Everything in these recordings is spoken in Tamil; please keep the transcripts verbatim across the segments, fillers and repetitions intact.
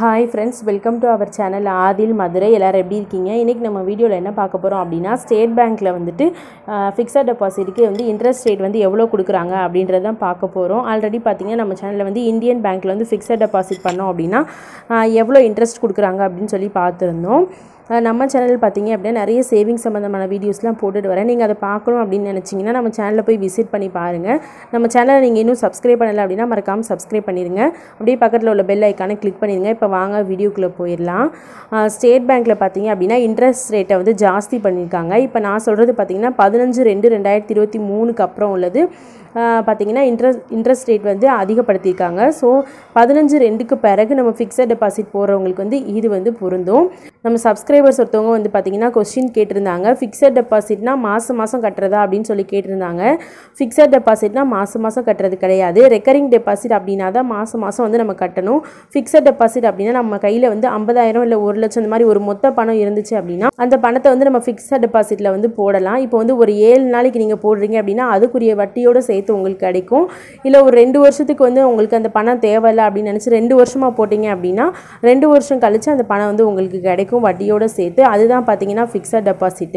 Hi friends, welcome to our channel Adil Madurai. எல்லாரும் எப்படி இருக்கீங்க? இன்னைக்கு நம்ம வீடியோல என்ன பார்க்க போறோம் அப்படினா ஸ்டேட் பேங்க்ல வந்துட்டு ஃபிக்ஸட் டெபாசிட்க்கு வந்து இன்ட்ரஸ்ட் ரேட் வந்து எவ்வளவு கொடுக்கறாங்க அப்படின்றத தான் பார்க்க போறோம். ஆல்ரெடி பாத்தீங்கன்னா நம்ம சேனல்ல வந்து இந்தியன் பேங்க்ல வந்து ஃபிக்ஸட் டெபாசிட் பண்ணோம் அப்படினா எவ்வளவு இன்ட்ரஸ்ட் கொடுக்கறாங்க அப்படினு சொல்லி பார்த்திருந்தோம். நம்ம சேனல் பாத்தீங்க அப்படினா நிறைய சேவிங்ஸ் சம்பந்தமான வீடியோஸ்லாம் போட்டுட்டு வரேன். நீங்க அதை பார்க்கணும் அப்படி நினைச்சீங்கன்னா நம்ம சேனலை போய் விசிட் பண்ணி பாருங்க. நம்ம சேனலை நீங்க இன்னும் Subscribe பண்ணல அப்படினா மறக்காம Subscribe பண்ணிருங்க. அப்படியே பக்கத்துல உள்ள பெல் ஐகானை கிளிக் பண்ணிருங்க. இப்போ வாங்க வீடியோக்குள்ள போயிரலாம். ஸ்டேட் பேங்க்ல பாத்தீங்க அப்படினா இன்ட்ரஸ்ட் ரேட்டை வந்து ஜாஸ்தி பண்ணிருக்காங்க. இப்போ நான் சொல்றது பாத்தீங்கன்னா பதினைந்து ரெண்டு இரண்டாயிரத்து இருபத்தி மூன்று க்கு அப்புறம் உள்ளது பாத்தீங்கன்னா இன்ட்ரஸ்ட் இன்ட்ரஸ்ட் ரேட் வந்து அதிகப்படுத்திருக்காங்க. சோ பதினைந்து ரெண்டு க்கு பிறகு நம்ம ஃபிக்ஸட் டெபாசிட் போறவங்களுக்கு வந்து இது வந்து பொருந்தும். நம்ம சப்ஸ்கிரைபர்ஸ் ஒருத்தவங்க வந்து பாத்தீங்கன்னா क्वेश्चन கேட்டிருந்தாங்க. ஃபிக்ஸட் டெபாசிட்னா மாசம் மாசம் கட்டறதா அப்படினு சொல்லி கேட்டிருந்தாங்க. ஃபிக்ஸட் டெபாசிட்னா மாசம் மாசம் கட்டறது கிடையாது. ரெக்கரிங் டெபாசிட் அப்படினா தான் மாசம் மாசம் வந்து நம்ம கட்டணும். ஃபிக்ஸட் டெபாசிட் அப்படினா நம்ம கையில வந்து ஐம்பதாயிரம் இல்ல ஒரு லட்சம் அந்த மாதிரி ஒரு மொத்த பணம் இருந்துச்சு அப்படினா அந்த பணத்தை வந்து நம்ம ஃபிக்ஸட் டெபாசிட்ல வந்து போடலாம். இப்போ வந்து ஒரு ஏழு நாளைக்கு நீங்க போடுறீங்க அப்படினா அதுக்குரிய வட்டியோட சேர்த்து உங்களுக்கு கிடைக்கும். இல்ல ஒரு ரெண்டு வருஷத்துக்கு வந்து உங்களுக்கு அந்த பணம் தேவையில்லை அப்படி நினைச்சு ரெண்டு வருஷமா போடிங்க அப்படினா ரெண்டு வருஷம் கழிச்சு அந்த பணம் வந்து உங்களுக்கு கிடைக்கும் வட்டியோட சேர்த்து. அதுதான் பாத்தீங்கன்னா ஃபிக்ஸட் டெபாசிட்.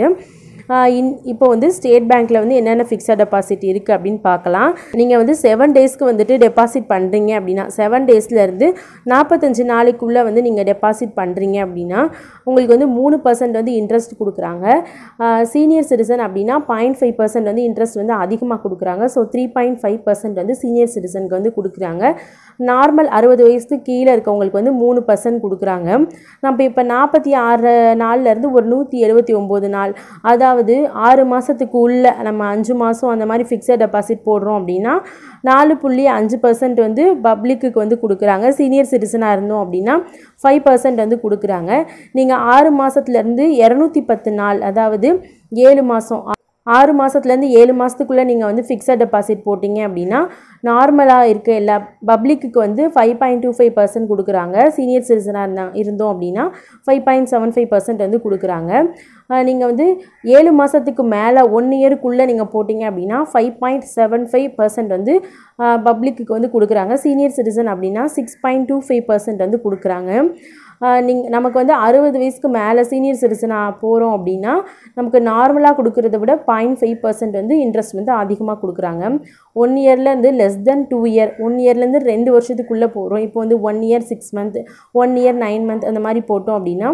இப்போ வந்து ஸ்டேட் பேங்க்ல வந்து என்னென்ன ஃபிக்ஸட் டெபாசிட் இருக்கு அப்படினு பார்க்கலாம். நீங்க வந்து ஏழு டேஸ்க்கு வந்துட்டு டெபாசிட் பண்றீங்க அப்படினா ஏழு டேஸ்ல இருந்து நாற்பத்தஞ்சு நாளைக்குள்ள வந்து நீங்க டெபாசிட் பண்றீங்க அப்படினா உங்களுக்கு வந்து மூணு பர்சன்ட் வந்து இன்ட்ரஸ்ட் கொடுக்கறாங்க. சீனியர் சிட்டிசன் அப்படினா zero point five percent வந்து இன்ட்ரஸ்ட் வந்து அதிகமா கொடுக்கறாங்க. So three point five percent வந்து சீனியர் சிட்டிசனுக்கு வந்து கொடுக்கறாங்க. நார்மல் அறுபது வயசுக்கு கீழ இருக்கவங்களுக்கு வந்து மூணு பர்சன்ட் கொடுக்கறாங்க. நம்ம இப்ப நாற்பத்தி ஆறு நாள்ல இருந்து ஒரு நூற்று எழுபத்தி ஒன்பது நாள் அதாவது ஆறு மாசத்துக்கு உள்ள நம்ம அஞ்சு மாசம் அந்த மாதிரி ஃபிக்ஸட் டெபாசிட் போடுறோம் அப்படினா நாலு புள்ளி அஞ்சு பர்சன்ட் வந்து பப்ளிக்கு வந்து கொடுக்கறாங்க. சீனியர் சிட்டிசனா இருந்தோம் அப்படினா ஐந்து பர்சன்ட் வந்து கொடுக்கறாங்க. நீங்க ஆறு மாசத்துல இருந்து இருநூற்று பத்து நாள் அதாவது ஏழு மாசம் ஆறு மாசத்துல இருந்து ஏழு மாசத்துக்குள்ள நீங்க வந்து ஃபிக்ஸட் டெபாசிட் போடிங்க அப்படினா நார்மலா இருக்க எல்லா பப்ளிக்கு வந்து five point two five percent கொடுக்கறாங்க. சீனியர் சிட்டிசனா இருந்தோம் அப்படினா five point seven five percent வந்து கொடுக்கறாங்க. நீங்க வந்து ஏழு மாசத்துக்கு மேல one இயர்க்குள்ள நீங்க போடிங்க அப்படினா five point seven five percent வந்து பப்ளிக்கு வந்து கொடுக்கறாங்க. சீனியர் சிட்டிசன் அப்படினா six point two five percent வந்து கொடுக்கறாங்க. நீங்க நமக்கு வந்து அறுபது வயசுக்கு மேல சீனியர் சிட்டிசனா போறோம் அப்படினா நமக்கு நார்மலா கொடுக்கிறதை விட zero point five percent வந்து இன்ட்ரஸ்ட் வந்து அதிகமா கொடுக்கறாங்க. one இயர்ல இருந்து less than two year one இயர்ல இருந்து ரெண்டு வருஷத்துக்குள்ள போறோம். இப்போ வந்து one year six month one year nine month அந்த மாதிரி போட்டோம் அப்படினா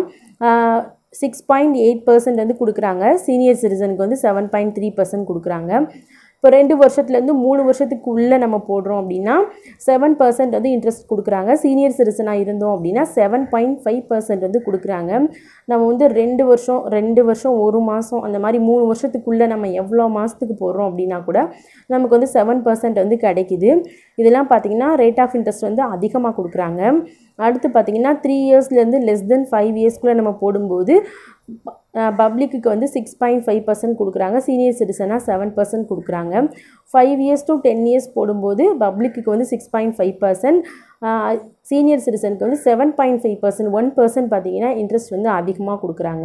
six point eight percent வந்து கொடுக்கறாங்க. சீனியர் சிட்டிசனுக்கு வந்து seven point three percent கொடுக்கறாங்க. இப்போ ரெண்டு வருஷத்துல இருந்து மூணு வருஷத்துக்கு உள்ள நம்ம போடுறோம் அப்படினா seven percent வந்து இன்ட்ரஸ்ட் கொடுக்கறாங்க. சீனியர் சிட்டிசனா இருந்தோம் அப்படினா seven point five percent வந்து கொடுக்கறாங்க. நம்ம வந்து ரெண்டு வருஷம் ரெண்டு வருஷம் ஒரு மாசம் அந்த மாதிரி மூணு வருஷத்துக்குள்ள நம்ம எவ்வளவு மாசத்துக்கு போடுறோம் அப்படினா கூட நமக்கு வந்து seven percent வந்து கிடைக்குது. இதெல்லாம் பாத்தீங்கன்னா ரேட் ஆஃப் இன்ட்ரஸ்ட் வந்து அதிகமா கொடுக்கறாங்க. அடுத்து பாத்தீங்கன்னா three இயர்ஸ்ல இருந்து less than five இயர்ஸ்க்குள்ள நம்ம போடும்போது பப்ளிக்கு வந்து six point five percent கொடுக்கறாங்க. சீனியர் சிட்டிசனா seven percent கொடுக்கறாங்க. five years to ten years போடும்போது பப்ளிக்கு வந்து six point five percent senior சிட்டிசனுக்கு வந்து seven point five percent one percent பாத்தீங்கன்னா இன்ட்ரஸ்ட் வந்து அதிகமா கொடுக்கறாங்க.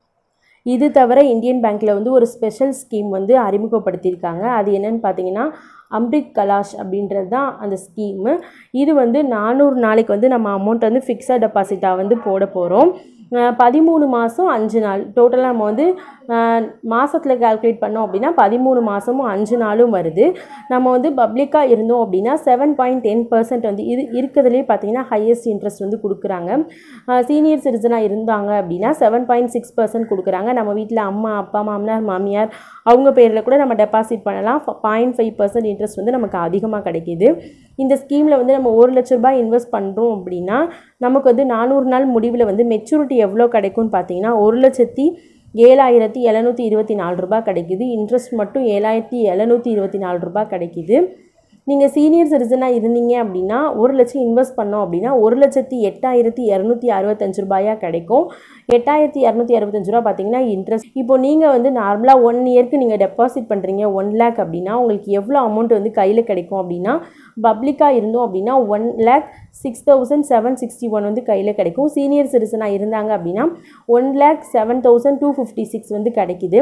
இது தவிர இந்தியன் பேங்க்ல வந்து ஒரு ஸ்பெஷல் ஸ்கீம் வந்து அறிமுகப்படுத்தியிருக்காங்க. அது என்னன்னு பாத்தீங்கன்னா அம்ரித் கலாஷ் அப்படின்றது தான் அந்த ஸ்கீம். இது வந்து நானூறு நாளைக்கு வந்து நம்ம அமௌண்ட் வந்து ஃபிக்ஸட் டெபாசிட்டா வந்து போட போறோம். பதிமூணு மாசம் அஞ்சு நாள் டோட்டலா நம்ம வந்து மாசத்துல கால்குலேட் பண்ணோம் அப்படினா பதிமூணு மாசமும் அஞ்சு நாளும் வருது. நம்ம வந்து பப்ளிக்கா இருந்தோம் அப்படினா seven point one zero percent வந்து இது இருக்குதுலயே பாத்தீங்கன்னா ஹையஸ்ட் இன்ட்ரஸ்ட் வந்து கொடுக்கறாங்க. சீனியர் சிட்டிசனா இருந்தாங்க அப்படினா seven point six percent கொடுக்கறாங்க. நம்ம வீட்ல அம்மா அப்பா மாமனார் மாமியார் அவங்க பேர்ல கூட நம்ம டெபாசிட் பண்ணலாம். zero point five percent interest வந்து நமக்கு அதிகமா கிடைக்குது. இந்த ஸ்கீம்ல வந்து நம்ம ஒரு லட்சம் ரூபாய் இன்வெஸ்ட் பண்றோம் அப்படினா நமக்கு வந்து நானூறு நாள் முடிவுல வந்து மெச்சூரிட்டி எவ்வளவு கிடைக்கும்னு பாத்தீங்கன்னா ஒரு லட்சத்து ஏழாயிரத்து எழுநூற்று இருபத்தி நாலு ரூபாய் கிடைக்குது. இன்ட்ரஸ்ட் மட்டும் ஏழாயிரத்து எழுநூற்று இருபத்தி நாலு ரூபாய் கிடைக்குது. நீங்க சீனியர் சிட்டிசனா இருந்தீங்க அப்படினா ஒரு லட்சம் இன்வெஸ்ட் பண்ணோம் அப்படினா ஒரு லட்சத்து எட்டாயிரத்து இருநூற்று அறுபத்தஞ்சு ரூபாயா கிடைக்கும். எட்டாயிரத்து இருநூற்று அறுபத்தஞ்சு ரூபாய் பாத்தீங்கன்னா இன்ட்ரஸ்ட். இப்போ நீங்க வந்து நார்மலா one இயர்க்கு நீங்க டெபாசிட் பண்றீங்க one lakh அப்படினா உங்களுக்கு எவ்வளவு அமௌண்ட் வந்து கையில கிடைக்கும் அப்படினா பப்ளிக்கா இருந்தோம் அப்படினா one lakh six thousand seven hundred sixty-one வந்து கையில கிடைக்கும். சீனியர் சிட்டிசனா இருந்தாங்க அப்படினா one lakh seven thousand two hundred fifty-six வந்து கிடைக்குது.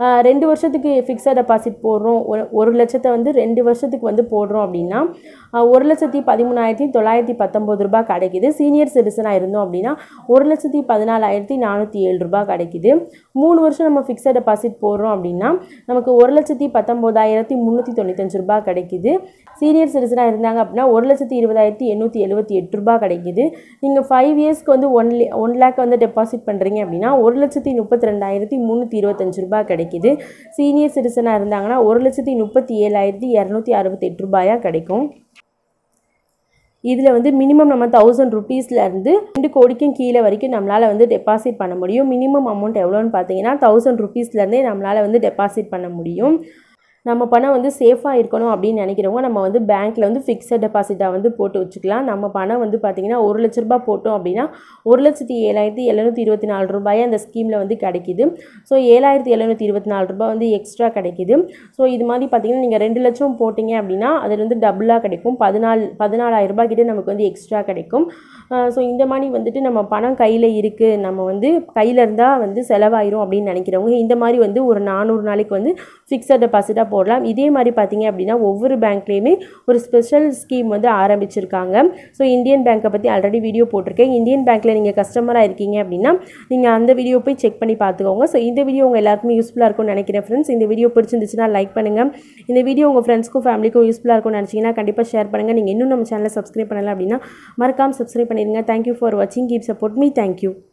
ரெண்டு வருஷத்துக்கு ஃபிக்ஸட் டெபாசிட் போடுறோம், ஒரு லட்சத்தை வந்து ரெண்டு வருஷத்துக்கு வந்து போடுறோம் அப்படின்னா ஒரு லட்சத்தி பதிமூணாயிரத்தி தொள்ளாயிரத்தி பத்தொம்பது ரூபாய் கிடைக்குது. சீனியர் சிட்டிசனாக இருந்தோம் அப்படின்னா ஒரு லட்சத்தி பதினாலாயிரத்தி நானூற்றி ஏழு ரூபாய் கிடைக்குது. மூணு வருஷம் நம்ம ஃபிக்ஸட் டெபாசிட் போடுறோம் அப்படின்னா நமக்கு ஒரு லட்சத்தி பத்தொம்போதாயிரத்தி முந்நூற்றி தொண்ணூத்தஞ்சு ரூபாய் கிடைக்குது. சீனியர் சிட்டிசனாக இருந்தாங்க அப்படின்னா ஒரு லட்சத்தி இருபதாயிரத்தி எண்ணூற்றி எழுபத்தி எட்டு ரூபாய் கிடைக்குது. நீங்கள் ஃபைவ் இயர்ஸ்க்கு வந்து ஒன் ஒன் லேக் வந்து டெபாசிட் பண்ணுறீங்க அப்படின்னா ஒரு லட்சத்தி முப்பத்தி ரெண்டாயிரத்தி முந்நூற்றி இருபத்தஞ்சு ரூபாய் கிடைக்குது. சீனியர் சிட்டிசனாக இருந்தாங்கன்னா ஒரு லட்சத்தி முப்பத்தி ஏழாயிரத்தி இரநூத்தி அறுபத்தி எட்டு ரூபாயாக கிடைக்கும். இதில் வந்து மினிமம் நம்ம தௌசண்ட் ருபீஸ்லேருந்து ரெண்டு கோடிக்கும் கீழே வரைக்கும் நம்மளால் வந்து டெபாசிட் பண்ண முடியும். மினிமம் அமௌண்ட் எவ்வளோன்னு பார்த்தீங்கன்னா தௌசண்ட் ருபீஸ்லேருந்தே நம்மளால் வந்து டெபாசிட் பண்ண முடியும். நம்ம பணம் வந்து சேஃபாக இருக்கணும் அப்படின்னு நினைக்கிறவங்க நம்ம வந்து பேங்க்கில் வந்து ஃபிக்ஸட் டெபாசிட்டாக வந்து போட்டு வச்சுக்கலாம். நம்ம பணம் வந்து பார்த்திங்கன்னா ஒரு லட்ச ரூபாய் போட்டோம் அப்படின்னா ஒரு லட்சத்தி ஏழாயிரத்தி எழுநூற்றி இருபத்தி நாலு ரூபாய் அந்த ஸ்கீமில் வந்து கிடைக்கிது. ஸோ ஏழாயிரத்தி எழுநூற்றி இருபத்தி நாலு ரூபாய் வந்து எக்ஸ்ட்ரா கிடைக்கிது. ஸோ இது மாதிரி பார்த்திங்கன்னா நீங்கள் ரெண்டு லட்சம் போட்டிங்க அப்படின்னா அதில் வந்து டபுளாக கிடைக்கும். பதினாலு பதினாலாயிரம் ரூபாய் கிட்டே நமக்கு வந்து எக்ஸ்ட்ரா கிடைக்கும். ஸோ இந்த மாதிரி வந்துட்டு நம்ம பணம் கையில் இருக்குது, நம்ம வந்து கையில் இருந்தால் வந்து செலவாயிரும் அப்படின்னு நினைக்கிறவங்க இந்த மாதிரி வந்து ஒரு நானூறு நாளைக்கு வந்து ஃபிக்ஸட் டெபாசிட்டாக போடலாம். இதே மாதிரி பார்த்தீங்க அப்படின்னா ஒவ்வொரு பேங்க்லேயுமே ஒரு ஸ்பெஷல் ஸ்கீம் வந்து ஆரம்பிச்சிருக்காங்க. ஸோ இந்தியன் பேங்க்கை பற்றி ஆல்ரெடி வீடியோ போட்டிருக்கேன். இந்தியன் பேங்க்கில் நீங்கள் கஸ்டமராக இருக்கீங்க அப்படின்னா நீங்கள் அந்த வீடியோ போய் செக் பண்ணி பார்த்துக்கோங்க. ஸோ இந்த வீடியோ உங்கள் எல்லாருக்குமே யூஸ்ஃபுல்லாக இருக்கும்னு நினைக்கிறேன் ஃப்ரெண்ட்ஸ். இந்த வீடியோ பிடிச்சிருந்துச்சுன்னா லைக் பண்ணுங்கள். இந்த வீடியோ உங்கள் ஃப்ரெண்ட்ஸ்க்கும் ஃபேமிலிக்கும் யூஸ்ஃபுல்லாக இருக்கும்னு நினச்சிங்கன்னா கண்டிப்பாக ஷேர் பண்ணுங்கள். நீங்கள் இன்னும் நம்ம சேனலை சப்ஸ்கிரைப் பண்ணலை அப்படின்னா மறக்காமல் சப்ஸ்கிரைப் பண்ணிடுங்க. தேங்க்யூ ஃபார் வாட்சிங். Keep support me. தேங்க்யூ.